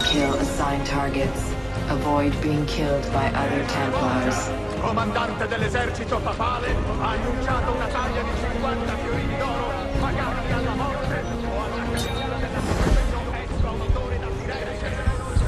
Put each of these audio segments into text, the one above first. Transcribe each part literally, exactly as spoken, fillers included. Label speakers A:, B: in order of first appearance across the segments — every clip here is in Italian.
A: kill assigned targets. Avoid being killed by other Templars.
B: Comandante dell'esercito papale ha annunciato una taglia di cinquanta fiorini d'oro pagati alla morte o alla catena della professione ex autori da Firenze.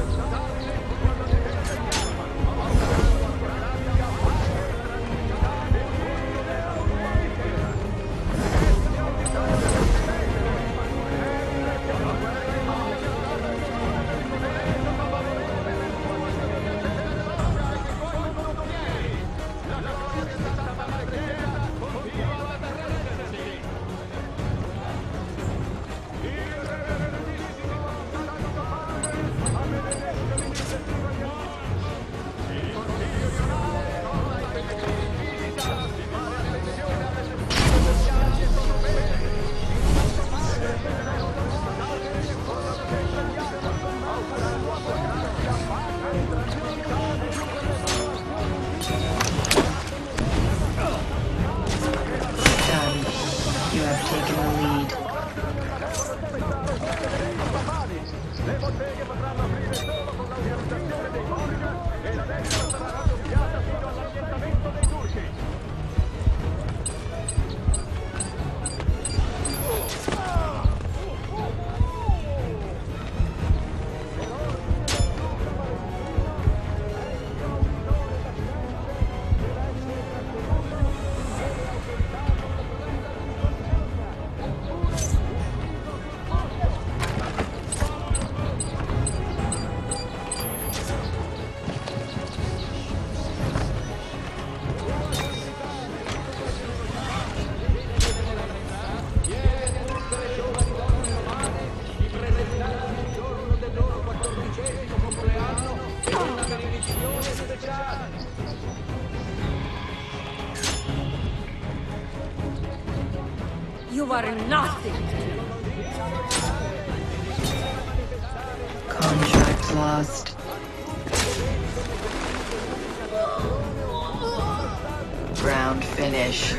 C: You are nothing!
A: Contract lost. Round finish.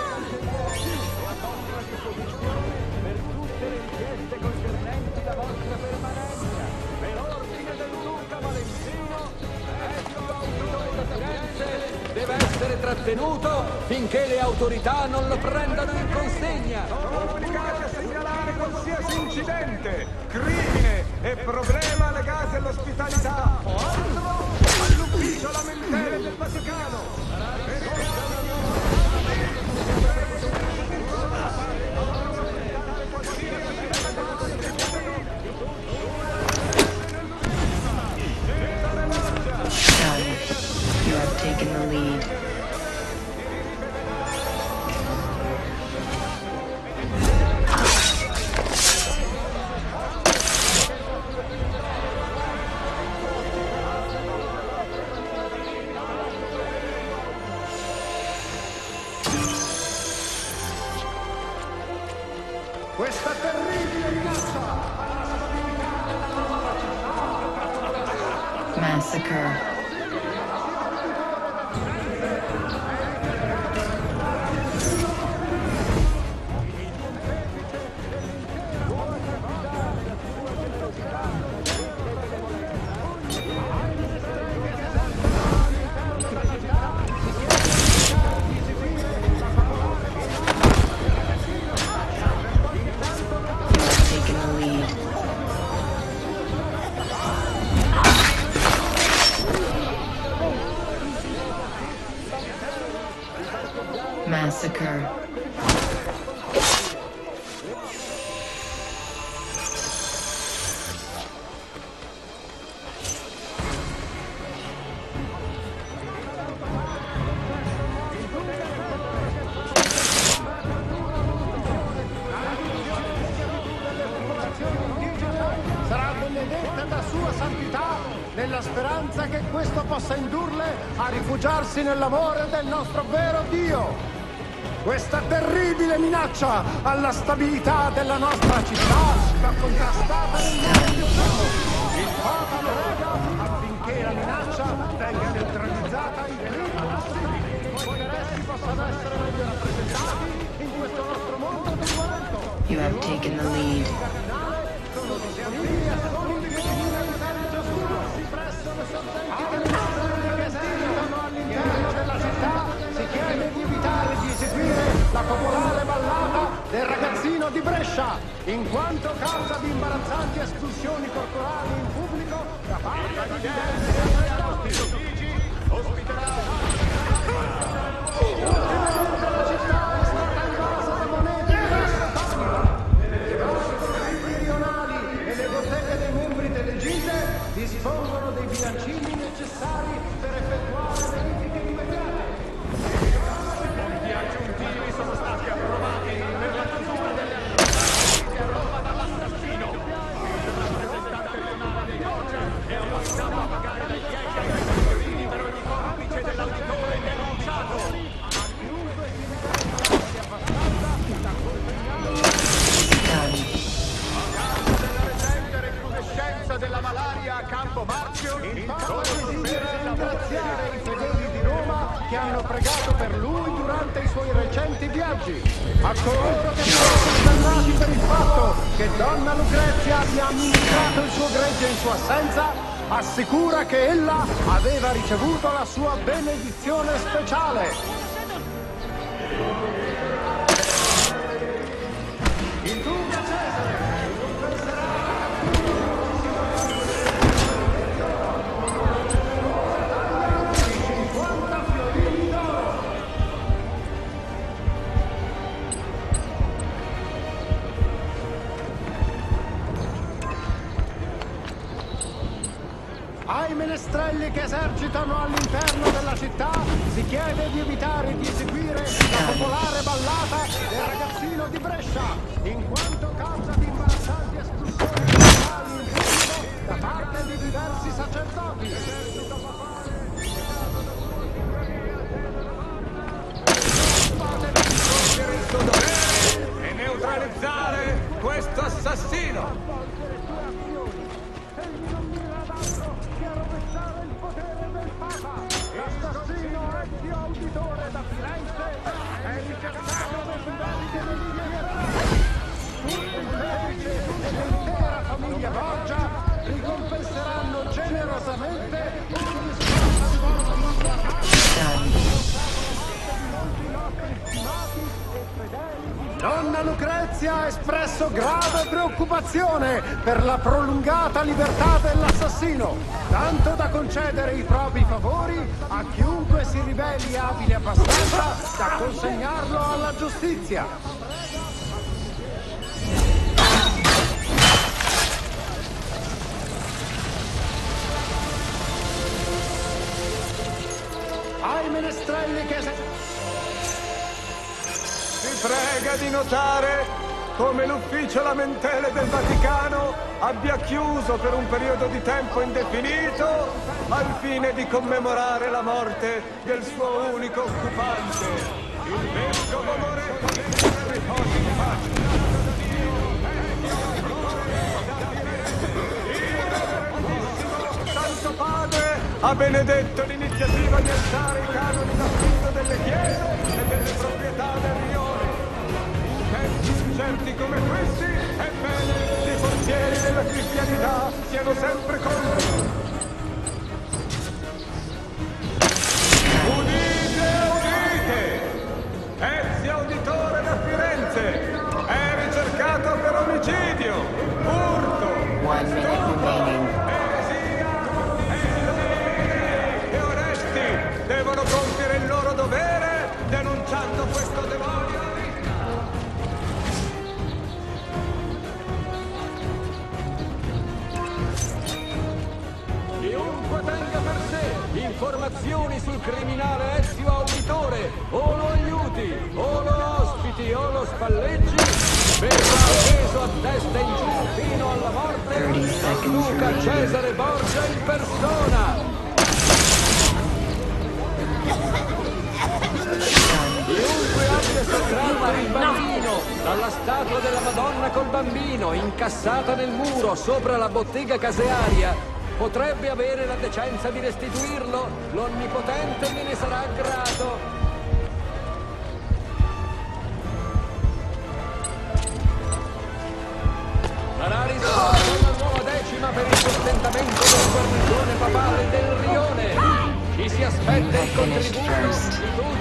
B: Deve essere trattenuto finché le autorità non lo prendano in consegna.
D: Sono obbligati a segnalare qualsiasi incidente, crimine e problema legati all'ospitalità o altro all'ufficio lamentele del Vaticano.
A: You have taken the lead.
D: Questa terribile minaccia
A: Massacre. Massacre.
D: sarà benedetta da sua santità, nella speranza che questo possa indurle a rifugiarsi nell'amore del nostro vero Dio. Questa terribile minaccia alla stabilità della nostra città va contrastata nel modo più fermo. Il Papa prega affinché la minaccia venga neutralizzata in clima possibile. I interessi possano essere meglio rappresentati in questo nostro mondo turbolento.
A: You have taken the lead.
D: Sono disponibili a secondo di aiutare all'interno della città si chiede di evitare di eseguire la popolare ballata del ragazzino di Brescia, in quanto causa di imbarazzanti espulsioni corporali in pubblico da parte di diversi sacerdoti. Ultimamente la città è stata invasa da monete di grosso taglio. Le grosse meridionali e le botteghe dei membri delle gite dispongono dei bilancini necessari per effettuare verifiche immediate.
B: Gli aggiuntivi sono stati approvati per la chiusura delle attività a Roma dall'assassino. Il rappresentante regionale dei Dodger è autorizzato a pagare dai dieci ai trenta fiorini per ogni complice dell'auditore denunciato. A chiunque si ritenga abbastanza da consegnare a causa della recente recrudescenza della malaria a Campo Marzio.
D: Il Papa desidera ringraziare i fedeli di Roma che hanno pregato per lui durante i suoi recenti viaggi. A coloro che sono condannati per il fatto che donna Lucrezia abbia amministrato il suo gregge in sua assenza, assicura che ella aveva ricevuto la sua benedizione speciale. Il duca Cesare cinquanta fiorini d'oro. Ai menestrelli che esercitano all'interno della città si chiede di evitare di eseguire la popolare ballata del ragazzino di Brescia, in quanto causa di imbarazzanti espulsioni sociali in pubblico da parte di diversi sacerdoti.
B: Compiere il suo dovere e neutralizzare questo assassino.
D: L'assassino Ezio Auditore da Firenze è ricercato per diverse delirie. Tutto il medici e l'intera famiglia Borgia ricompenseranno generosamente ogni sforzo svolto in sua casa. Donna Lucrezia ha espresso grave preoccupazione per la prolungata libertà dell'assassino, tanto da concedere i propri favori a chiunque si riveli abile abbastanza da consegnarlo alla giustizia. Ai menestrelli che...
B: Si prega di notare come l'ufficio lamentele del Vaticano abbia chiuso per un periodo di tempo indefinito al fine di commemorare la morte del suo unico occupante, il vescovo Moretti. Riposi in pace. Santo Padre ha benedetto l'iniziativa di alzare i canoni d'affitto delle chiese e delle proprietà del rione. Certi come questi, è bene i forzieri della cristianità siano sempre con noi. Udite, udite! Ezio Auditore da Firenze è ricercato per omicidio, furto, stupro, eresia, e e onesti devono compiere il loro dovere denunciando questo demonio.
C: Tenga per sé informazioni sul criminale Ezio Auditore, o lo aiuti, o lo ospiti, o lo spalleggi, verrà appeso a testa in giù fino alla morte da Luca Cesare Borgia in persona. Chiunque abbia sottratto il bambino dalla statua della Madonna col bambino incassata nel muro sopra la bottega casearia potrebbe avere la decenza di restituirlo. L'Onnipotente gliene sarà grato. Sarà risolta una nuova decima per il sostentamento del guarnigione papale della si aspetta
A: You
C: il
A: have finished
C: contributo
A: first.
C: di tutti